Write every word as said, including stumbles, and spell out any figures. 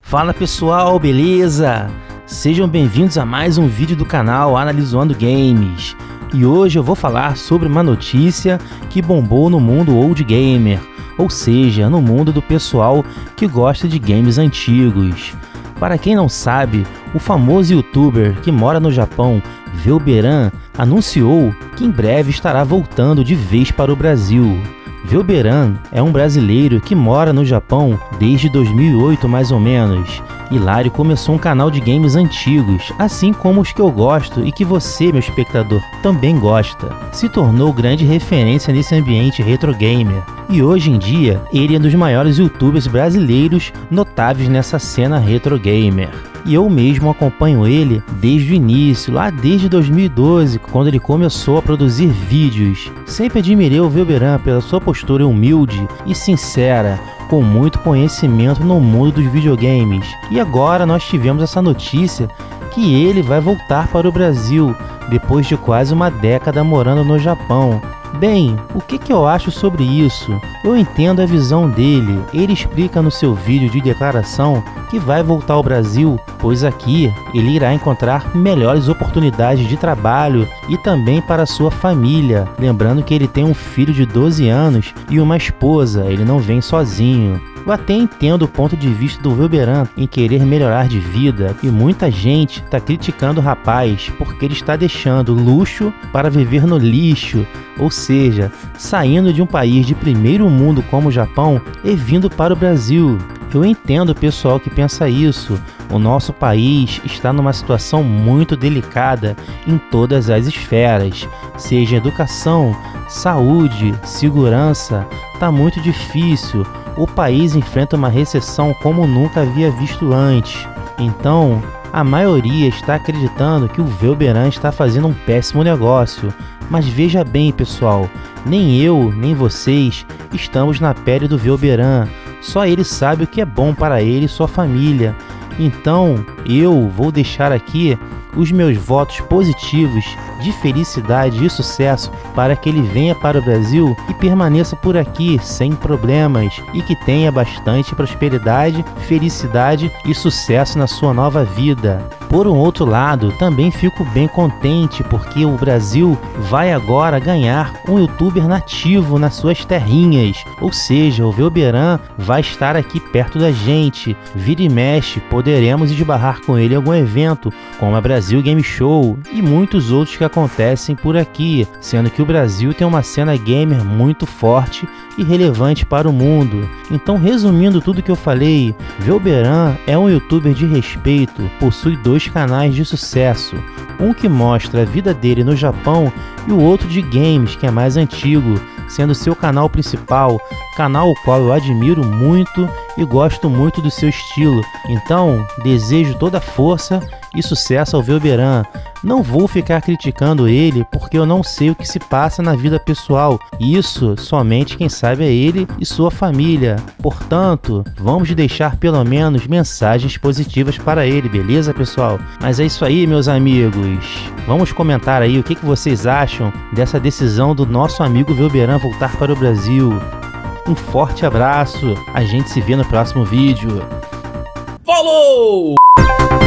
Fala pessoal, beleza? Sejam bem-vindos a mais um vídeo do canal Analisando Games. E hoje eu vou falar sobre uma notícia que bombou no mundo old gamer, ou seja, no mundo do pessoal que gosta de games antigos. Para quem não sabe, o famoso youtuber que mora no Japão, Velberan, anunciou que em breve estará voltando de vez para o Brasil. Velberan é um brasileiro que mora no Japão desde dois mil e oito mais ou menos. Hilário começou um canal de games antigos, assim como os que eu gosto e que você, meu espectador, também gosta. Se tornou grande referência nesse ambiente retro gamer. E hoje em dia, ele é um dos maiores youtubers brasileiros notáveis nessa cena retro gamer. E eu mesmo acompanho ele desde o início, lá desde dois mil e doze, quando ele começou a produzir vídeos. Sempre admirei o Velberan pela sua postura humilde e sincera, com muito conhecimento no mundo dos videogames. E agora nós tivemos essa notícia que ele vai voltar para o Brasil, depois de quase uma década morando no Japão. Bem, o que, que eu acho sobre isso? Eu entendo a visão dele. Ele explica no seu vídeo de declaração que vai voltar ao Brasil, pois aqui ele irá encontrar melhores oportunidades de trabalho e também para sua família. Lembrando que ele tem um filho de doze anos e uma esposa, ele não vem sozinho. Eu até entendo o ponto de vista do Velberan em querer melhorar de vida, e muita gente está criticando o rapaz porque ele está deixando luxo para viver no lixo, ou seja, saindo de um país de primeiro mundo como o Japão e vindo para o Brasil. Eu entendo o pessoal que pensa isso. O nosso país está numa situação muito delicada em todas as esferas, seja educação, saúde, segurança, tá muito difícil. O país enfrenta uma recessão como nunca havia visto antes. Então, a maioria está acreditando que o Velberan está fazendo um péssimo negócio. Mas veja bem, pessoal, nem eu, nem vocês estamos na pele do Velberan. Só ele sabe o que é bom para ele e sua família. Então, eu vou deixar aqui os meus votos positivos de felicidade e sucesso para que ele venha para o Brasil e permaneça por aqui sem problemas e que tenha bastante prosperidade, felicidade e sucesso na sua nova vida. Por um outro lado, também fico bem contente porque o Brasil vai agora ganhar um youtuber nativo nas suas terrinhas, ou seja, o Velberan vai estar aqui perto da gente. Vira e mexe, poderemos esbarrar com ele em algum evento, como a Brasil Game Show e muitos outros que acontecem por aqui, sendo que o Brasil tem uma cena gamer muito forte e relevante para o mundo. Então, resumindo tudo que eu falei, Velberan é um youtuber de respeito, possui dois canais de sucesso, um que mostra a vida dele no Japão e o outro de games, que é mais antigo, sendo seu canal principal, canal o qual eu admiro muito e gosto muito do seu estilo. Então, desejo toda a força e sucesso ao Velberan. Não vou ficar criticando ele porque eu não sei o que se passa na vida pessoal. Isso somente quem sabe é ele e sua família. Portanto, vamos deixar pelo menos mensagens positivas para ele, beleza, pessoal? Mas é isso aí, meus amigos. Vamos comentar aí o que, que vocês acham dessa decisão do nosso amigo Velberan voltar para o Brasil. Um forte abraço. A gente se vê no próximo vídeo. Falou!